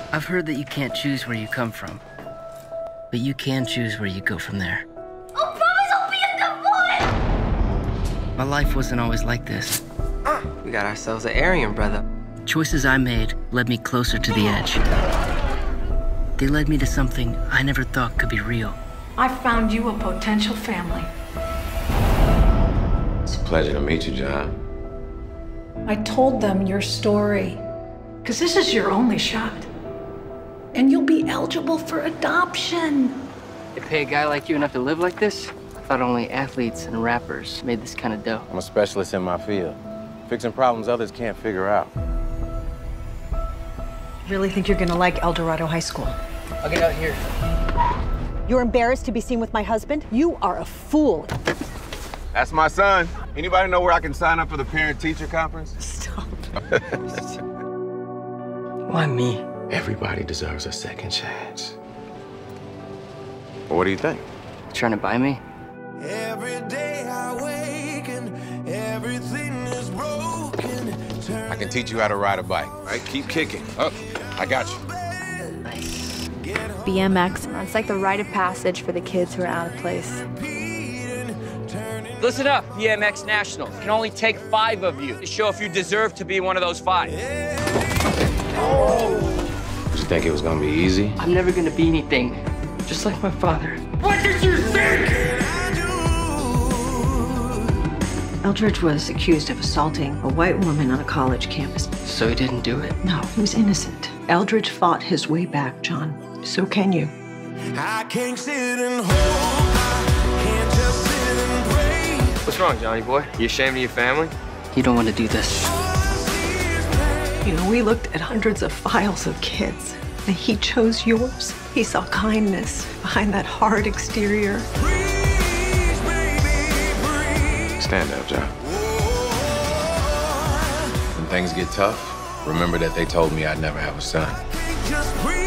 I've heard that you can't choose where you come from, but you can choose where you go from there. Oh, promise I'll be a good boy! My life wasn't always like this. We got ourselves an Aryan brother. Choices I made led me closer to the edge. They led me to something I never thought could be real. I found you a potential family. It's a pleasure to meet you, John. I told them your story, because this is your only shot. And you'll be eligible for adoption. They pay a guy like you enough to live like this? I thought only athletes and rappers made this kind of dough. I'm a specialist in my field, fixing problems others can't figure out. Really think you're gonna like El Dorado High School? I'll get out here. You're embarrassed to be seen with my husband? You are a fool. That's my son. Anybody know where I can sign up for the parent-teacher conference? Stop. Why me? Everybody deserves a second chance. What do you think? You trying to buy me? Every day I wake and everything is broken. I can teach you how to ride a bike. All right, keep kicking. Oh, I got you. Nice. BMX, it's like the rite of passage for the kids who are out of place. Listen up, BMX Nationals. Can only take 5 of you to show if you deserve to be one of those 5. Did you think it was gonna be easy? I'm never gonna be anything, just like my father. What did you think? Eldridge was accused of assaulting a white woman on a college campus. So he didn't do it? No, he was innocent. Eldridge fought his way back, John. So can you. I can't sit and hope, I can't just sit and pray. What's wrong, Johnny boy? You ashamed of your family? You don't want to do this. You know, we looked at hundreds of files of kids, and he chose yours. He saw kindness behind that hard exterior. Breathe, baby, breathe. Stand up, John. When things get tough, remember that they told me I'd never have a son. Just breathe.